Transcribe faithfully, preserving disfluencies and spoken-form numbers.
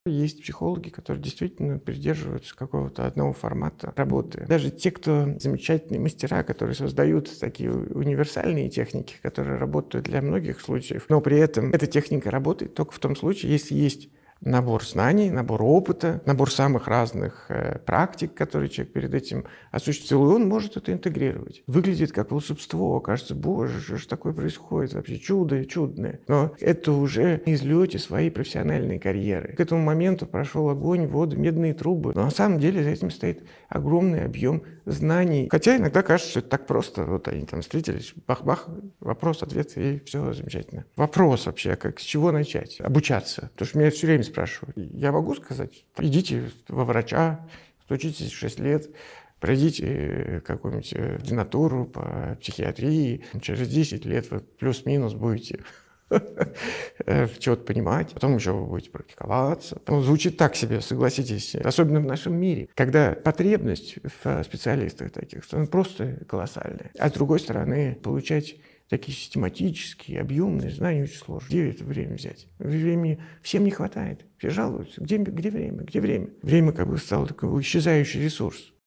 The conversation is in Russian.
Есть психологи, которые действительно придерживаются какого-то одного формата работы. Даже те, кто замечательные мастера, которые создают такие универсальные техники, которые работают для многих случаев, но при этом эта техника работает только в том случае, если есть набор знаний, набор опыта, набор самых разных э, практик, которые человек перед этим осуществил, и он может это интегрировать. Выглядит как волшебство, кажется, боже, что ж такое происходит, вообще чудо чудное. Но это уже на излете своей профессиональной карьеры. К этому моменту прошел огонь, воду, медные трубы, но на самом деле за этим стоит огромный объем знаний. Хотя иногда кажется, что это так просто. Вот они там встретились, бах-бах, вопрос, ответ, и все замечательно. Вопрос вообще, как с чего начать? Обучаться. Потому что меня все время спрашивают. Я могу сказать, идите во врача, учитесь шесть лет, пройдите какую-нибудь ординатуру по психиатрии, через десять лет вы плюс-минус будете что-то понимать, потом еще вы будете практиковаться. Ну, звучит так себе, согласитесь, особенно в нашем мире, когда потребность в специалистах таких просто колоссальная. А с другой стороны, получать такие систематические, объемные знания очень сложно. Где это время взять? Времени всем не хватает. Все жалуются. Где, где время? Где время? Время как бы стало такой исчезающий ресурс.